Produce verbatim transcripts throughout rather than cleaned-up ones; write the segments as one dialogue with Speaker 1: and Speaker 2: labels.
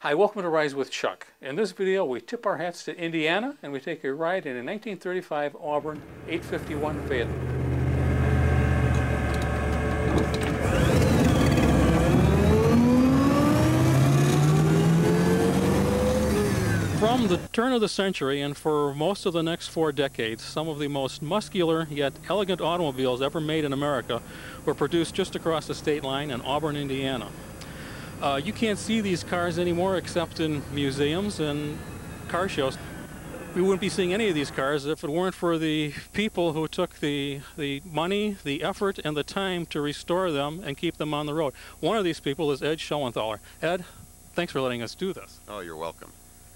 Speaker 1: Hi, welcome to Rise with Chuck. In this video, we tip our hats to Indiana and we take a ride in a nineteen thirty-five Auburn eight fifty-one Phaeton. From the turn of the century and for most of the next four decades, some of the most muscular yet elegant automobiles ever made in America were produced just across the state line in Auburn, Indiana. Uh, you can't see these cars anymore except in museums and car shows. We wouldn't be seeing any of these cars if it weren't for the people who took the, the money, the effort, and the time to restore them and keep them on the road. One of these people is Ed Schoenthaler. Ed, thanks for letting us do this.
Speaker 2: Oh, you're welcome.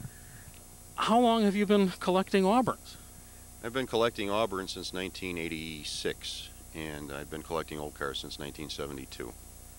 Speaker 1: How long have you been collecting Auburns?
Speaker 2: I've been collecting Auburn since nineteen eighty-six, and I've been collecting old cars since nineteen seventy-two.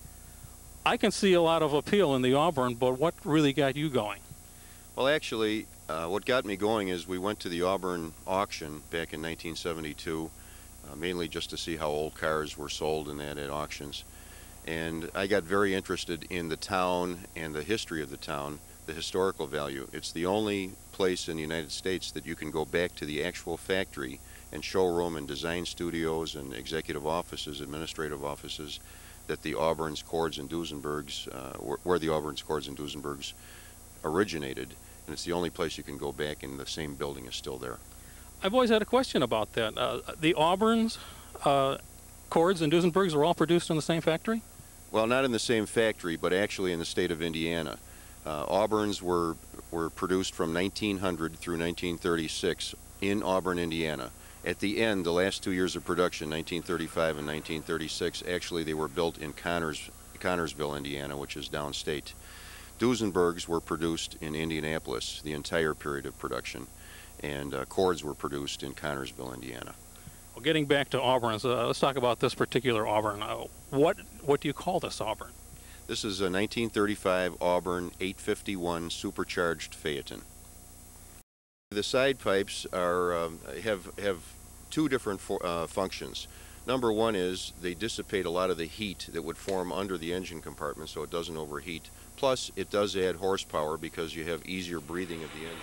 Speaker 1: I can see a lot of appeal in the Auburn, but what really got you going?
Speaker 2: Well, actually, uh, what got me going is we went to the Auburn auction back in nineteen seventy-two, uh, mainly just to see how old cars were sold and that at auctions. And I got very interested in the town and the history of the town, the historical value. It's the only place in the United States that you can go back to the actual factory and showroom and design studios and executive offices, administrative offices, that the Auburns, Cords, and Duesenbergs, uh, where, where the Auburns, Cords, and Duesenbergs originated. And it's the only place you can go back and the same building is still there.
Speaker 1: I've always had a question about that. Uh, the Auburns, uh, Cords, and Duesenbergs were all produced in the same factory?
Speaker 2: Well, not in the same factory, but actually in the state of Indiana. Uh, Auburns were, were produced from nineteen hundred through nineteen thirty-six in Auburn, Indiana. At the end, the last two years of production, nineteen thirty-five and nineteen thirty-six, actually they were built in Connors, Connorsville, Indiana, which is downstate. Duesenbergs were produced in Indianapolis the entire period of production, and uh, Cords were produced in Connorsville, Indiana.
Speaker 1: Well, getting back to Auburns, uh, let's talk about this particular Auburn. Uh, what, what do you call this Auburn?
Speaker 2: This is a nineteen thirty-five Auburn eight fifty-one supercharged Phaeton. The side pipes are, um, have, have two different for, uh, functions. Number one is they dissipate a lot of the heat that would form under the engine compartment so it doesn't overheat. Plus, it does add horsepower because you have easier breathing of the engine.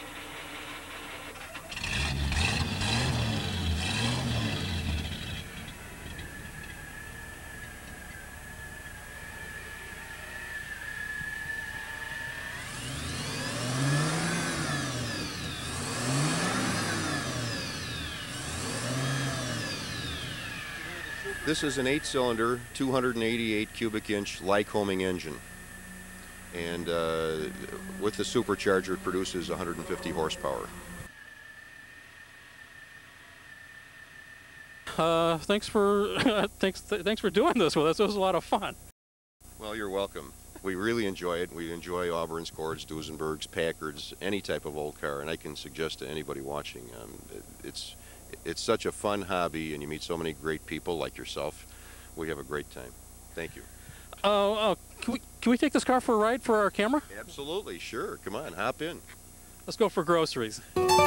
Speaker 2: This is an eight-cylinder, two hundred eighty-eight cubic inch Lycoming engine, and uh, with the supercharger it produces one hundred fifty horsepower.
Speaker 1: Uh, thanks for thanks th thanks for doing this with us. It was a lot of fun.
Speaker 2: Well, you're welcome. We really enjoy it. We enjoy Auburn's, Cords, Duesenbergs, Packards, any type of old car, and I can suggest to anybody watching, um, it's. It's such a fun hobby, and you meet so many great people like yourself. We have a great time. Thank you.
Speaker 1: Uh, uh, can we, can we take this car for a ride for our camera?
Speaker 2: Absolutely, sure. Come on, hop in.
Speaker 1: Let's go for groceries.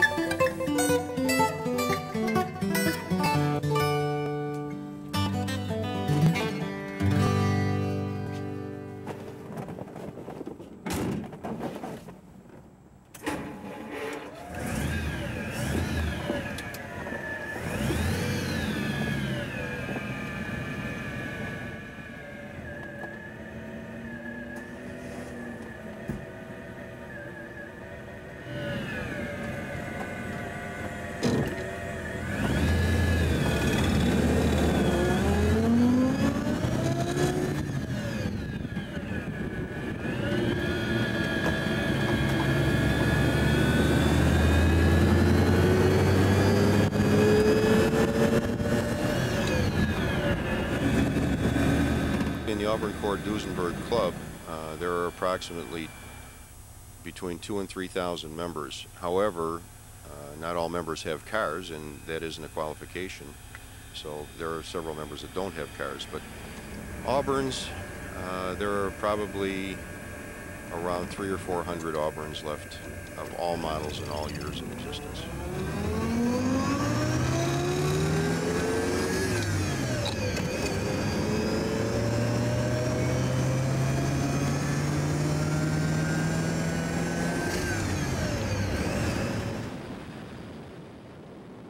Speaker 2: In the Auburn Cord Duesenberg Club, uh, there are approximately between two and three thousand members. However, uh, not all members have cars, and that isn't a qualification. So there are several members that don't have cars. But Auburns, uh, there are probably around three or four hundred Auburns left of all models and all years of existence.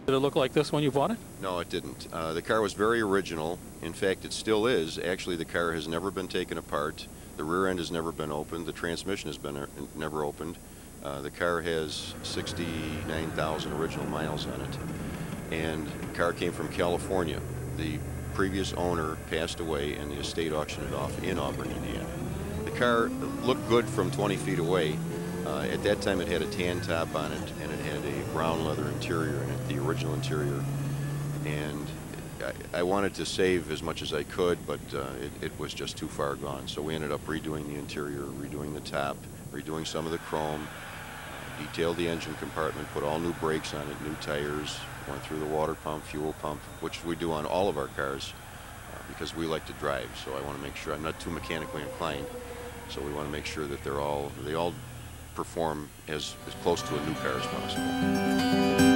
Speaker 1: Did it look like this when you bought it?
Speaker 2: No, it didn't. Uh, the car was very original. In fact, it still is. Actually, the car has never been taken apart. The rear end has never been opened. The transmission has been uh, never opened. Uh, the car has sixty-nine thousand original miles on it. And the car came from California. The previous owner passed away and the estate auctioned it off in Auburn, Indiana. The car looked good from twenty feet away. Uh, at that time it had a tan top on it and it had a brown leather interior in it, the original interior. And I, I wanted to save as much as I could, but uh, it, it was just too far gone. So we ended up redoing the interior, redoing the top, redoing some of the chrome, uh, detailed the engine compartment, put all new brakes on it, new tires, went through the water pump, fuel pump, which we do on all of our cars uh, because we like to drive. So I want to make sure I'm not too mechanically inclined. So we want to make sure that they're all, they all perform as, as close to a new car as possible.